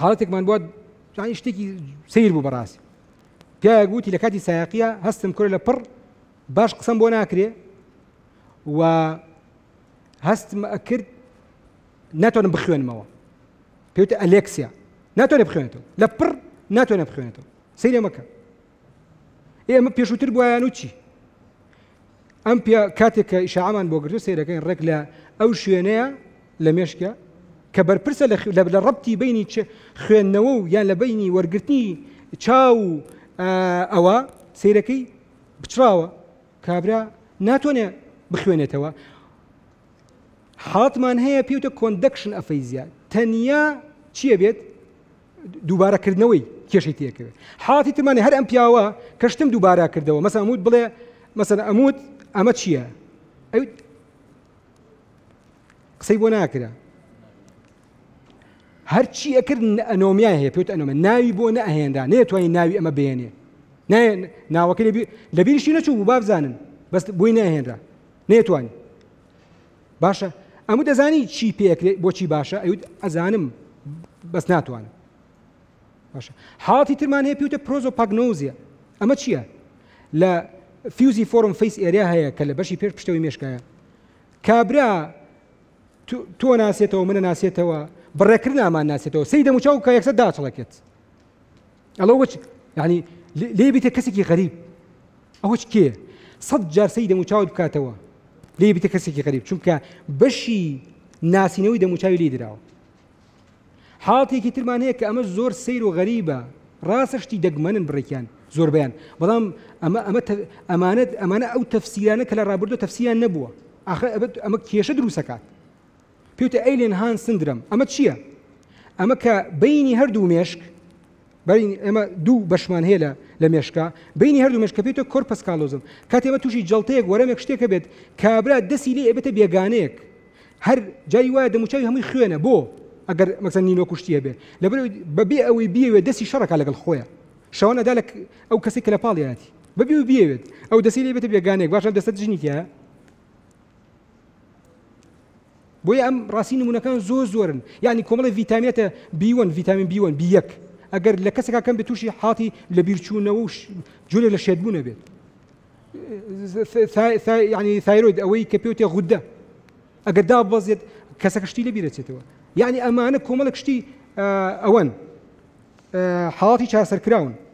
حاڵەتێکمان بووە یعنی شتێکی سیر بوو بەڕاستی پیا گوتی لە کاتی سایقیە هەستم کورە لە پڕ باش قسەم بۆ ناکرێ و هەستم ئەکرد ناتوانم بخوێنمەوە پێوتە ئەلێکسیا ناتوانێت بخوێنێتەوە لە پڕ ناتوانێت بخوێنێتەوە سەیرێ مەکە ئێمە پێشووتر بووایان و چی ئەم پیا کاتێک کە ئیشاعەمان بۆ گرتو سەیرەکەین ڕێک لە ئەو شوێنەیە لە مێشکە کە بەرپرسە لە ڕەبتی بینی خوێندنەوە و یان لە بینی وەرگرتنی چاو ئەوە سەیرەکەی بچراوە کابرا ناتوانێت بخوێنێتەوە حاڵەتمان هەیە پێوتە کۆندەکشن ئەفەیزیا تەنیا چییە بێت دووبارەکردنەوەی کێشەی تێکەوێت حاڵەتی ترمانێ هەر ئەم پیاوە کەشتم دووبارە کردەوە مەسەڵەن ئەموت بڵێ مەسەڵەن ئەموت ئەمە چییە ئەوت قسەی بۆ ناکرا هەرچی ئەکرد ئەنۆمیای هەیە پێوتە ئەنۆمە ناوی بۆ نەئەهێنرا نەیەتوانی ناوی ئەمە بێنێ ناوەکەی لە بیریشی نەچوو بوو بابزانن بەس بۆی نەهێنرا نەیەتوانی باشە ئەموو دەزانی چی پێکرێت بۆچی باشە ئەوت ئەزانم بەس ناتوانم باشە حاڵەتی ترمان هەیە پێوتە پرۆزۆپاگنۆزیە ئەمە چییە لە فیوزی فۆرم فەیس ئێریا هەیە کە لە بەشی پێش پشتەوەی مێشکایە کابرا تۆ ناسێتەوە منە ناسێتەوە بڕێکرد نامان ناسێتەوە سەی دەموچاو کە یەکسەر داچڵەکێت ئەڵە وەچ یعنی لێ بیتە کەسێکی غەریب ئەوەش کێ 100 جار سەی دەموچاوت بکاتەوە لێ بیتە کەسێکی غەریب چونکە بەشی ناسینەوەی دەموچاوی لێ دراوە حاڵەتێکی ترمان هەیە کە ئەمە زۆر سەیر و غەریبە ڕاستە شتی دەگمەنن بڕێکیان زۆربیان بەڵام ئەمانە ئەو تەفسیرانە کە لە ڕابردووە تەفسیریان نەبووە ئەمە کێشە دروستەکات پێوتە ئەیلێن هان سندرەم ئەمە چییە ئەمە کە بینی هەردوو مێشک ئێمە دوو بەشمان هەیە لە مێشکە بینی هەردوو مێشکە پێوتە کۆرپەس کالۆزم کاتێ ئێمە تووشی جەڵتەیەک وەرەمێک شتێکە بێت کابرا دەستی لێ ئەبێتە بێگانەیەک هەر جای وایە دەموچاوی هەمووی خوێنە بۆ ئەگەر مەسەن نینۆ کوشتیە بێ لەبەر بەبێ ئەوەی بیەوێ دەستی شەڕەکە لەگەڵ خۆیە شەوانەدا لە ئەو کەسێک کە لە پاڵیاتی بەبێ و بیەوێت ئەو دەستی لێ بێتە بێگانەیەک باشە دەستە دژنیتە بۆیە ئەم ڕاستی نمونونەکان زۆرن یعنی کۆمەڵی ڤیتامینێتە B1 ڤیتامین B1 B1 ئەگەر لە کەسێکا کەم بێت تووشی حاڵەتی لە بیرچوونەوە و جۆرێک لە شێتبوونە بێت یعنی تایرۆید ئەوەی کە پێوتێ غودە ئەگەر دابەزێت کەسەکە شتی لە بیرەچێتەوە یعنی ئەمانە کۆمەڵک شتی ئەوەن حاڵەتی چاسەرکراون